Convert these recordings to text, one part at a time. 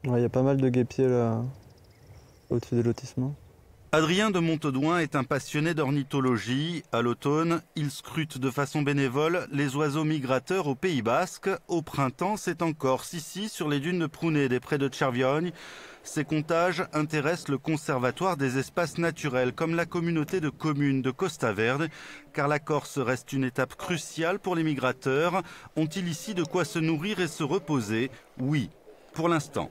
Ouais, il y a pas mal de guêpiers là, au-dessus des lotissements. Adrien de Montaudoin est un passionné d'ornithologie. À l'automne, il scrute de façon bénévole les oiseaux migrateurs au Pays Basque. Au printemps, c'est en Corse, ici, sur les dunes de Prunet, des près de Cerviogne. Ces comptages intéressent le Conservatoire des espaces naturels, comme la communauté de communes de Costa Verde, car la Corse reste une étape cruciale pour les migrateurs. Ont-ils ici de quoi se nourrir et se reposer? Oui, pour l'instant.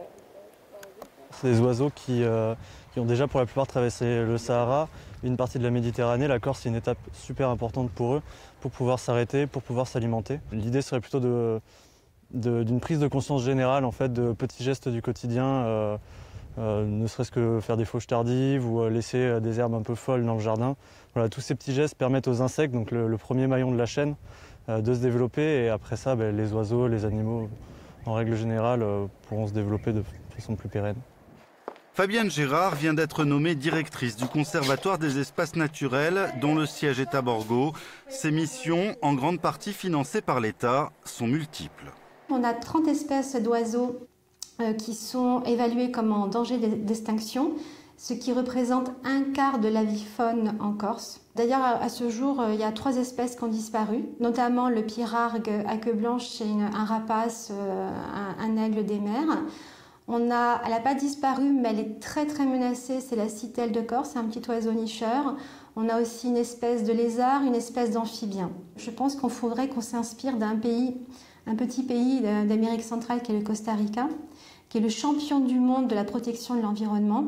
C'est des oiseaux qui ont déjà pour la plupart traversé le Sahara, une partie de la Méditerranée. La Corse, c'est une étape super importante pour eux, pour pouvoir s'arrêter, pour pouvoir s'alimenter. L'idée serait plutôt d'une prise de conscience générale, en fait, de petits gestes du quotidien, ne serait-ce que faire des fauches tardives ou laisser des herbes un peu folles dans le jardin. Voilà, tous ces petits gestes permettent aux insectes, donc le premier maillon de la chaîne, de se développer. Et après ça, les oiseaux, les animaux, en règle générale, pourront se développer de façon plus pérenne. Fabienne Gérard vient d'être nommée directrice du Conservatoire des espaces naturels, dont le siège est à Borgo. Ses missions, en grande partie financées par l'État, sont multiples. On a 30 espèces d'oiseaux qui sont évaluées comme en danger d'extinction, ce qui représente un quart de l'avifaune en Corse. D'ailleurs, à ce jour, il y a 3 espèces qui ont disparu, notamment le pirargue à queue blanche, c'est un rapace, un aigle des mers. Elle n'a pas disparu, mais elle est très très menacée, c'est la citelle de Corse, c'est un petit oiseau nicheur. On a aussi une espèce de lézard, une espèce d'amphibien. Je pense qu'on faudrait qu'on s'inspire d'un pays, un petit pays d'Amérique centrale qui est le Costa Rica, qui est le champion du monde de la protection de l'environnement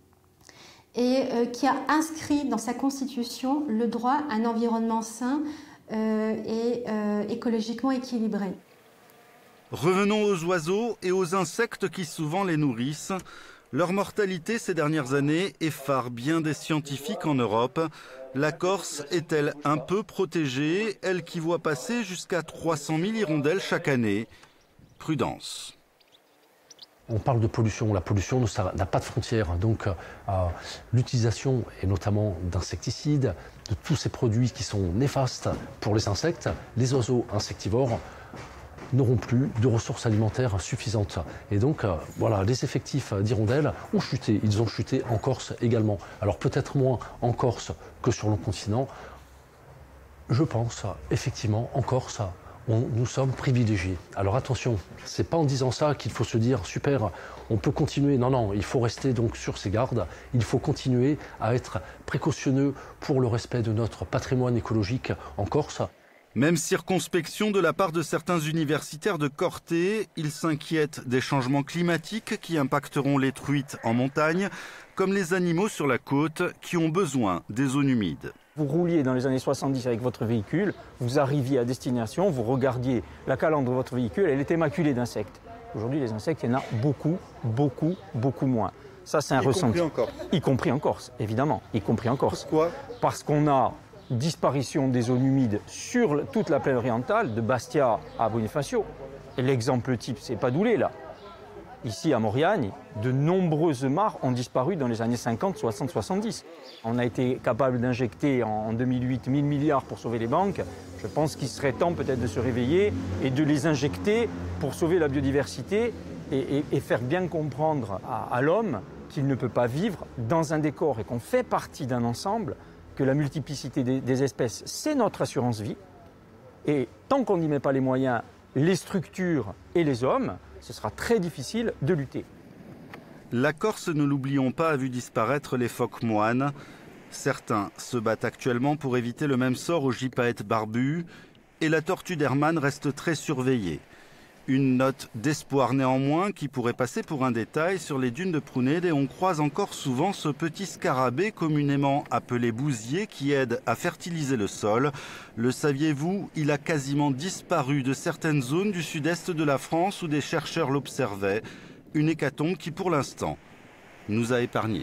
et qui a inscrit dans sa constitution le droit à un environnement sain et écologiquement équilibré. Revenons aux oiseaux et aux insectes qui souvent les nourrissent. Leur mortalité ces dernières années effare bien des scientifiques en Europe. La Corse est-elle un peu protégée, elle qui voit passer jusqu'à 300 000 hirondelles chaque année? Prudence. On parle de pollution. La pollution n'a pas de frontières. Donc l'utilisation, et notamment d'insecticides, de tous ces produits qui sont néfastes pour les insectes, les oiseaux insectivores, n'auront plus de ressources alimentaires suffisantes. Et donc, voilà, les effectifs d'hirondelles ont chuté. Ils ont chuté en Corse également. Alors peut-être moins en Corse que sur le continent. Je pense, effectivement, en Corse, nous sommes privilégiés. Alors attention, c'est pas en disant ça qu'il faut se dire super, on peut continuer. Non, non, il faut rester donc sur ses gardes. Il faut continuer à être précautionneux pour le respect de notre patrimoine écologique en Corse. Même circonspection de la part de certains universitaires de Corté. Ils s'inquiètent des changements climatiques qui impacteront les truites en montagne, comme les animaux sur la côte qui ont besoin des zones humides. Vous rouliez dans les années 70 avec votre véhicule, vous arriviez à destination, vous regardiez la calandre de votre véhicule, elle était maculée d'insectes. Aujourd'hui, les insectes, il y en a beaucoup, beaucoup, beaucoup moins. Ça, c'est un ressenti. Y compris en Corse. Y compris en Corse, évidemment, y compris en Corse. Pourquoi? Parce qu'on a disparition des zones humides sur toute la plaine orientale, de Bastia à Bonifacio. Et l'exemple type, c'est Padoulé, là. Ici, à Mauriagne, de nombreuses mares ont disparu dans les années 50, 60, 70. On a été capable d'injecter en 2008 1000 milliards pour sauver les banques. Je pense qu'il serait temps peut-être de se réveiller et de les injecter pour sauver la biodiversité et faire bien comprendre à l'homme qu'il ne peut pas vivre dans un décor et qu'on fait partie d'un ensemble, que la multiplicité des espèces, c'est notre assurance vie. Et tant qu'on n'y met pas les moyens, les structures et les hommes, ce sera très difficile de lutter. La Corse, ne l'oublions pas, a vu disparaître les phoques moines. Certains se battent actuellement pour éviter le même sort aux gypaètes barbus. Et la tortue d'Hermann reste très surveillée. Une note d'espoir néanmoins qui pourrait passer pour un détail. Sur les dunes de Prunet, et on croise encore souvent ce petit scarabée communément appelé bousier qui aide à fertiliser le sol. Le saviez-vous? Il a quasiment disparu de certaines zones du sud-est de la France où des chercheurs l'observaient. Une hécatombe qui pour l'instant nous a épargnés.